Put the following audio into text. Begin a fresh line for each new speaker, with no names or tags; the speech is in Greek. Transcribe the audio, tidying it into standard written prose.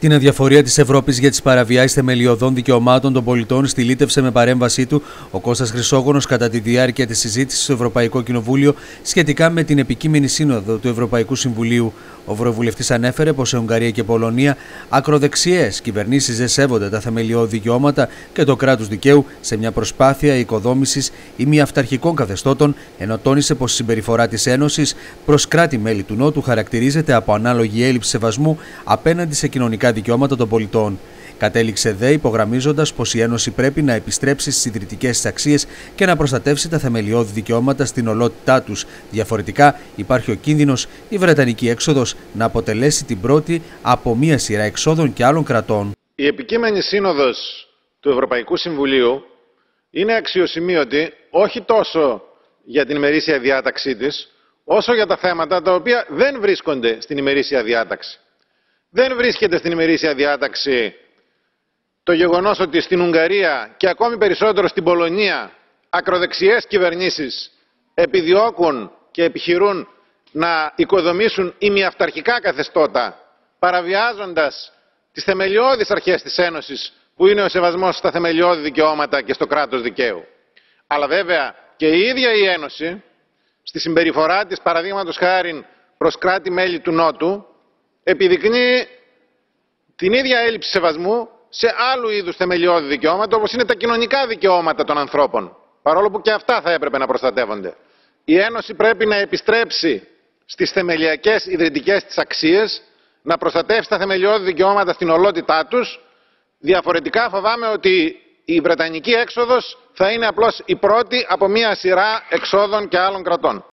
Την αδιαφορία της Ευρώπης για τις παραβιάσεις θεμελιωδών δικαιωμάτων των πολιτών στυλίτευσε με παρέμβασή του ο Κώστας Χρυσόγονος κατά τη διάρκεια της συζήτησης στο Ευρωπαϊκό Κοινοβούλιο σχετικά με την επικείμενη σύνοδο του Ευρωπαϊκού Συμβουλίου. Ο Ευρωβουλευτής ανέφερε πως σε Ουγγαρία και Πολωνία ακροδεξιές κυβερνήσεις δεν σέβονται τα θεμελιώδη δικαιώματα και το κράτος δικαίου σε μια προσπάθεια οικοδόμησης ημιαυταρχικών καθεστώτων, ενώ τόνισε πως η συμπεριφορά της Ένωσης προς κράτη-μέλη του Νότου χαρακτηρίζεται από ανάλογη έλλειψη σεβασμού απέναντι σε κοινωνικά δικαιώματα των πολιτών. Κατέληξε δε υπογραμμίζοντας πως η Ένωση πρέπει να επιστρέψει στις ιδρυτικές της αξίες και να προστατεύσει τα θεμελιώδη δικαιώματα στην ολότητά τους. Διαφορετικά, υπάρχει ο κίνδυνος η Βρετανική έξοδος να αποτελέσει την πρώτη από μία σειρά εξόδων και άλλων κρατών.
Η επικείμενη σύνοδος του Ευρωπαϊκού Συμβουλίου είναι αξιοσημείωτη όχι τόσο για την ημερήσια διάταξή της, όσο για τα θέματα τα οποία δεν βρίσκονται στην ημερήσια διάταξη. Δεν βρίσκεται στην ημερήσια διάταξη το γεγονός ότι στην Ουγγαρία και ακόμη περισσότερο στην Πολωνία ακροδεξιές κυβερνήσεις επιδιώκουν και επιχειρούν να οικοδομήσουν ημιαυταρχικά καθεστώτα, παραβιάζοντας τις θεμελιώδεις αρχές της Ένωσης, που είναι ο σεβασμός στα θεμελιώδη δικαιώματα και στο κράτος δικαίου. Αλλά βέβαια και η ίδια η Ένωση, στη συμπεριφορά της παραδείγματος χάριν προς κράτη-μέλη του Νότου, επιδεικνύει την ίδια έλλειψη σεβασμού σε άλλου είδους θεμελιώδη δικαιώματα, όπως είναι τα κοινωνικά δικαιώματα των ανθρώπων, παρόλο που και αυτά θα έπρεπε να προστατεύονται. Η Ένωση πρέπει να επιστρέψει στις θεμελιακές ιδρυτικές της αξίες, να προστατεύσει τα θεμελιώδη δικαιώματα στην ολότητά τους. Διαφορετικά φοβάμαι ότι η Βρετανική έξοδος θα είναι απλώς η πρώτη από μία σειρά εξόδων και άλλων κρατών.